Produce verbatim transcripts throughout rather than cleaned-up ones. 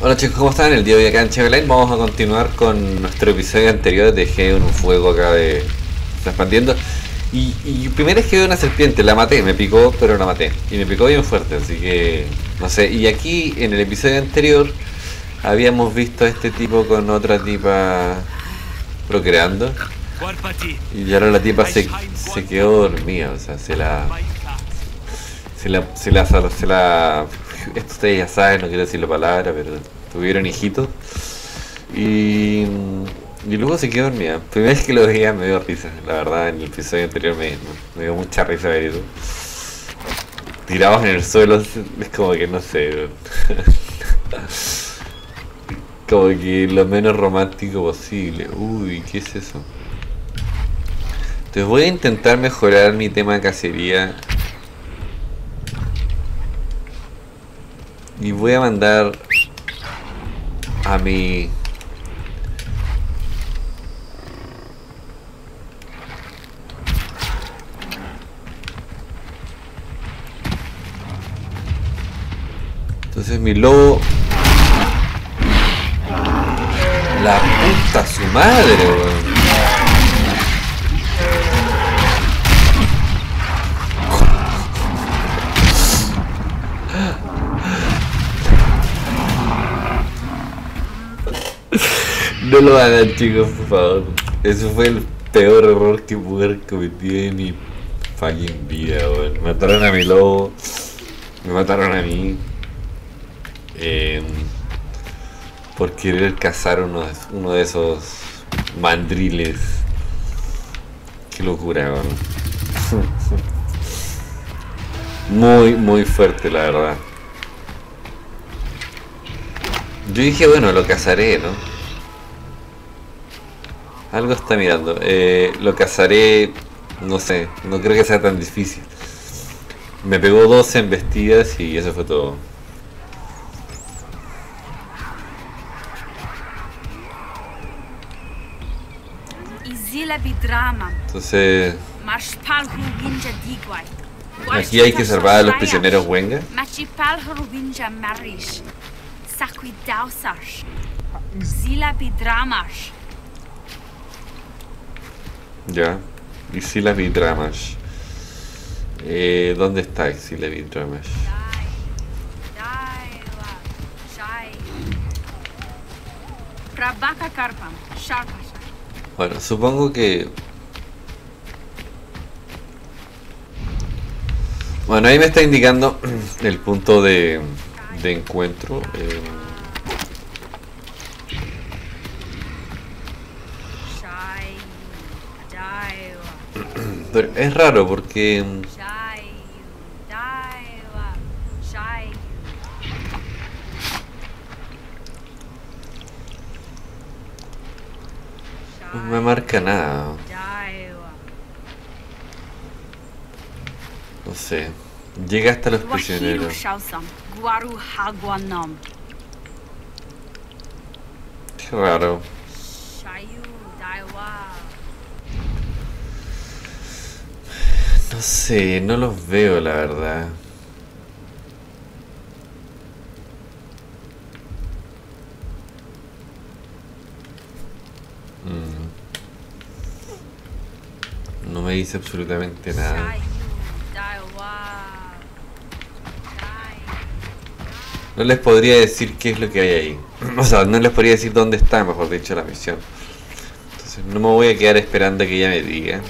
Hola chicos, ¿cómo están? El día de hoy acá en Cheveline vamos a continuar con nuestro episodio anterior. Dejé un fuego acá de... está expandiendo. Y, y primero es que veo una serpiente, la maté, me picó, pero la maté. Y me picó bien fuerte, así que... no sé, y aquí en el episodio anterior habíamos visto a este tipo con otra tipa procreando. Y ahora la tipa se, se quedó dormida, o sea, se la... Se la... Se la... Se la, se la esto ustedes ya saben, no quiero decir la palabra, pero tuvieron hijitos. Y, y luego se quedó dormida. Primera vez que lo veía me dio risa, la verdad. En el episodio anterior me, me dio mucha risa ver eso. Tirados en el suelo, es como que no sé. Como que lo menos romántico posible. Uy, ¿qué es eso? Entonces voy a intentar mejorar mi tema de cacería. Y voy a mandar a mi... Entonces mi lobo... La puta su madre, weón. No lo hagan, chicos, por favor. Eso fue el peor error que pude haber cometido en mi fucking vida, weón. Mataron a mi lobo. Me mataron a mí. Eh, por querer cazar uno de, uno de esos mandriles. Qué locura, weón. Muy, muy fuerte, la verdad. Yo dije, bueno, lo cazaré, ¿no? Algo está mirando. Eh, lo cazaré. No sé. No creo que sea tan difícil. Me pegó doce embestidas y eso fue todo. Entonces... aquí hay que salvar a los prisioneros Wenga. Ya, Xila Vidramash. Eh, ¿Dónde está Xila Vidramash? Bueno, supongo que... bueno, ahí me está indicando el punto de, de encuentro. Eh, Pero es raro porque... no me marca nada. No sé. Llega hasta los prisioneros. Qué raro. No sé, no los veo, la verdad. Mm. No me dice absolutamente nada. No les podría decir qué es lo que hay ahí. O sea, no les podría decir dónde está, mejor dicho, la misión. Entonces no me voy a quedar esperando a que ella me diga.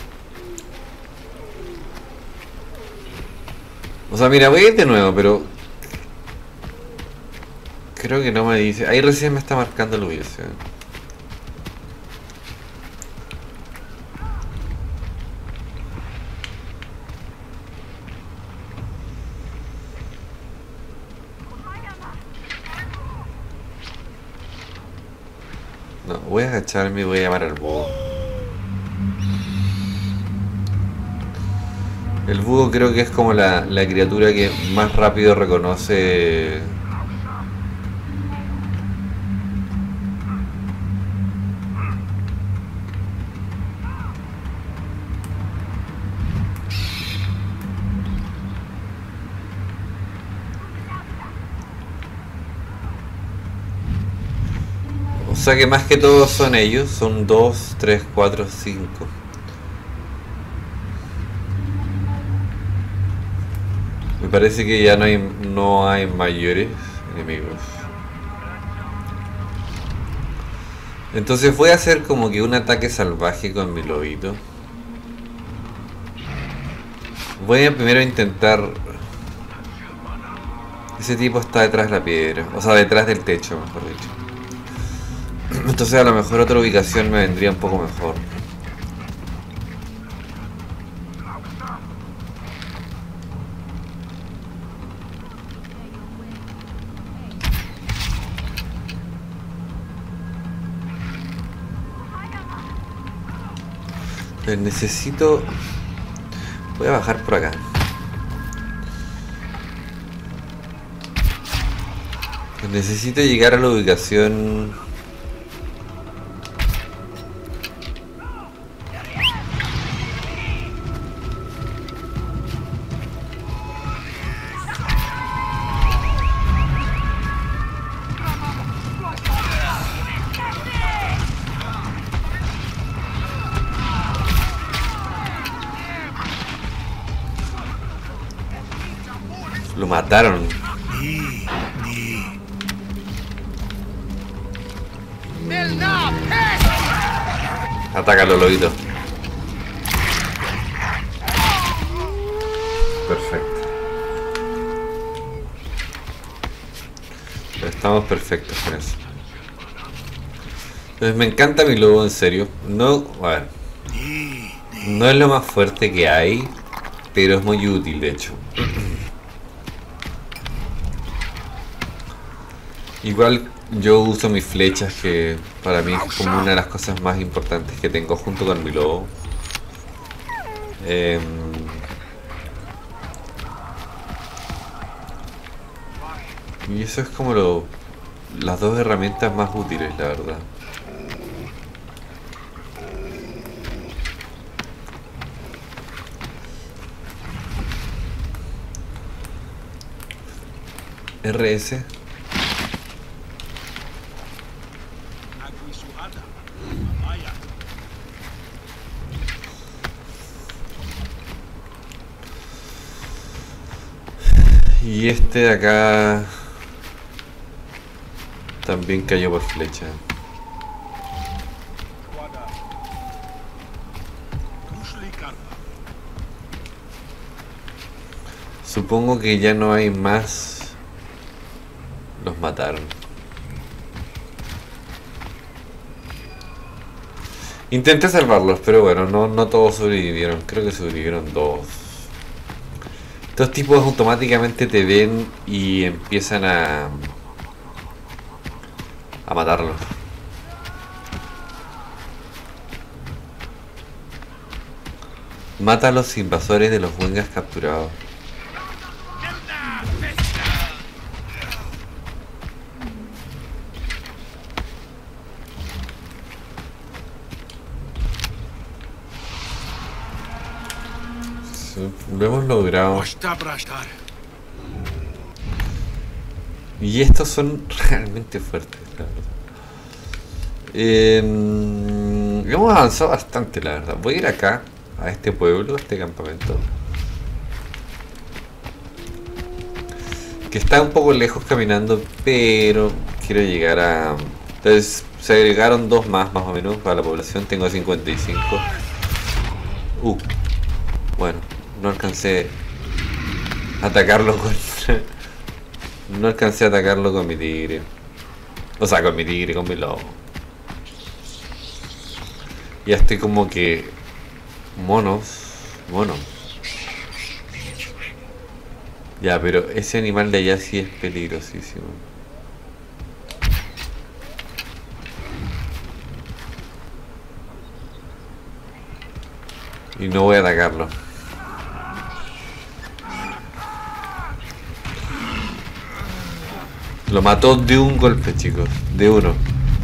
O sea, mira, voy a ir de nuevo, pero... creo que no me dice... ahí recién me está marcando la ubicación. No, voy a agacharme y voy a llamar al búho. El búho creo que es como la, la criatura que más rápido reconoce... O sea que más que todos son ellos, son dos, tres, cuatro, cinco. Me parece que ya no hay, no hay mayores enemigos. Entonces voy a hacer como que un ataque salvaje con mi lobito. Voy a primero intentar... Ese tipo está detrás de la piedra, o sea, detrás del techo, mejor dicho. Entonces a lo mejor otra ubicación me vendría un poco mejor. Pues necesito... Voy a bajar por acá. Pues necesito llegar a la ubicación... Lo mataron. Atácalo, lobito. Perfecto. Estamos perfectos con eso. Entonces me encanta mi lobo, en serio. No, a ver. No es lo más fuerte que hay, pero es muy útil, de hecho. Igual yo uso mis flechas, que para mí es como una de las cosas más importantes que tengo junto con mi lobo. Eh, y eso es como lo, las dos herramientas más útiles, la verdad. R S. Y este de acá también cayó por flecha. Supongo que ya no hay más. Los mataron. Intenté salvarlos, pero bueno, no, no todos sobrevivieron. Creo que sobrevivieron dos. Estos tipos automáticamente te ven y empiezan a... a matarlos. Mata a los invasores de los Wengas capturados. Lo hemos logrado. Y estos son realmente fuertes, la verdad. Eh, hemos avanzado bastante, la verdad. Voy a ir acá, a este pueblo, a este campamento. Que está un poco lejos caminando, pero quiero llegar a... Entonces se agregaron dos más, más o menos, para la población. Tengo cincuenta y cinco. Uh, bueno. No alcancé a atacarlo con... no alcancé a atacarlo con mi tigre. O sea, con mi tigre, con mi lobo. Ya estoy como que... Monos. Monos. Ya, pero ese animal de allá sí es peligrosísimo. Y no voy a atacarlo. Lo mató de un golpe, chicos. De uno.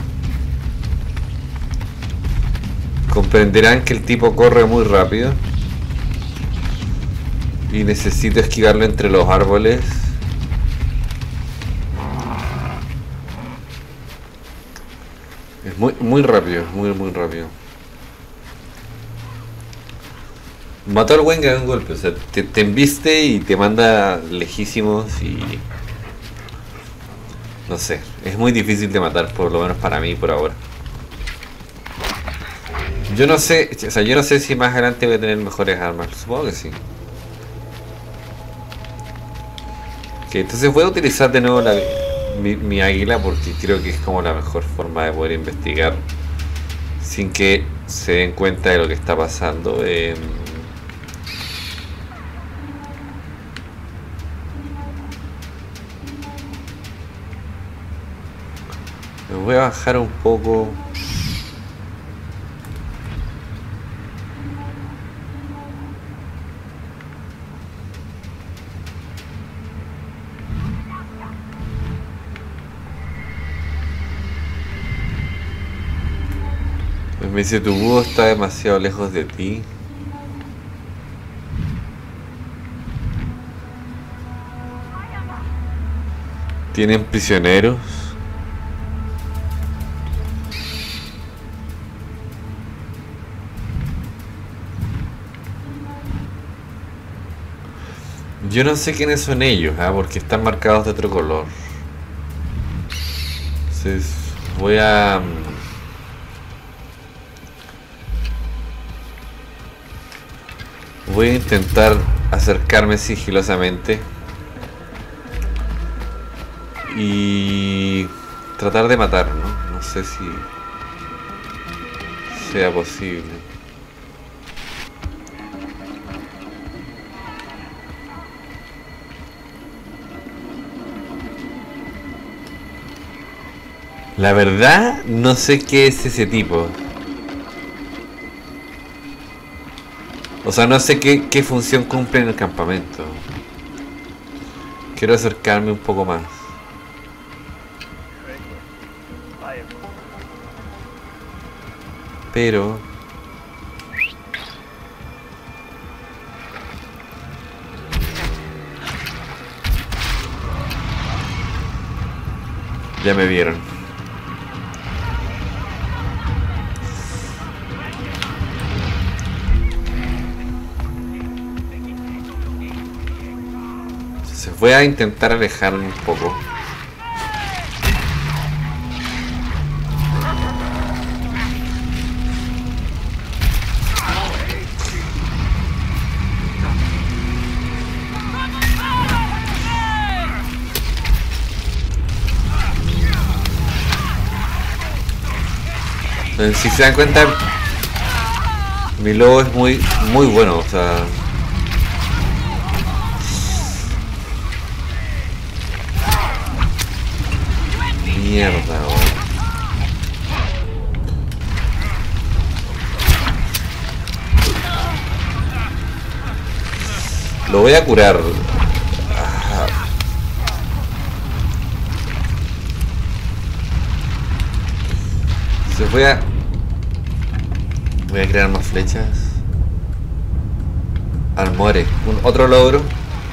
Comprenderán que el tipo corre muy rápido. Y necesito esquivarlo entre los árboles. muy, muy rápido, muy, muy rápido. Mató al Wenga de un golpe, o sea, te, te embiste y te manda lejísimos y... No sé, es muy difícil de matar, por lo menos para mí por ahora. Yo no sé, o sea, yo no sé si más adelante voy a tener mejores armas, supongo que sí. Ok, entonces voy a utilizar de nuevo la, mi, mi águila porque creo que es como la mejor forma de poder investigar sin que se den cuenta de lo que está pasando. Eh, me voy a bajar un poco. Me dice, tu búho está demasiado lejos de ti. ¿Tienen prisioneros? Yo no sé quiénes son ellos, ¿eh? Porque están marcados de otro color. Entonces voy a... Voy a intentar acercarme sigilosamente y tratar de matar, ¿no? No sé si sea posible. La verdad, no sé qué es ese tipo. O sea, no sé qué, qué función cumple en el campamento. Quiero acercarme un poco más. Pero... ya me vieron. Voy a intentar alejarme un poco. Entonces, si se dan cuenta, mi lobo es muy, muy bueno, o sea... Mierda, oh. Lo voy a curar. Ah. Se voy a... Voy a crear más flechas. Almuere. Un otro logro.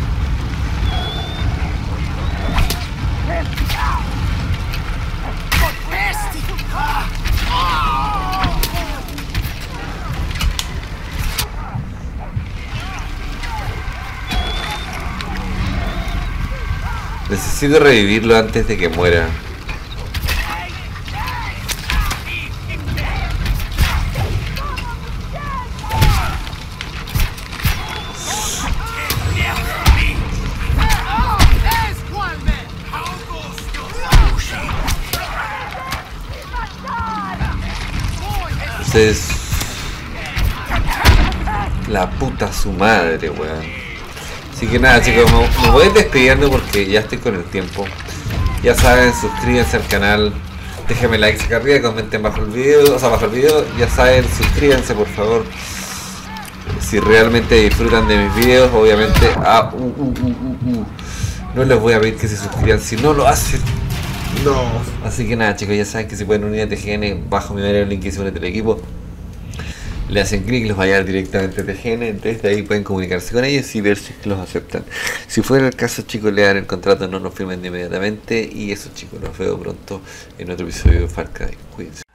Necesito revivirlo antes de que muera. Entonces... la puta su madre, weón. Así que nada, chicos, me, me voy despidiendo porque ya estoy con el tiempo. Ya saben, suscríbanse al canal, déjenme like acá arriba, comenten bajo el video, o sea, bajo el video, ya saben, suscríbanse por favor. Si realmente disfrutan de mis videos, obviamente, ah, uh, uh, uh, uh, uh. no les voy a pedir que se suscriban si no lo hacen. No. Así que nada, chicos, ya saben que se pueden unir a T G N bajo mi el link que se une del equipo. Le hacen clic y los va a llevar directamente a T G N. Desde ahí pueden comunicarse con ellos y ver si es que los aceptan. Si fuera el caso, chicos, lean el contrato, no nos firmen de inmediatamente. Y eso, chicos, los veo pronto en otro episodio de Far Cry. Cuídense.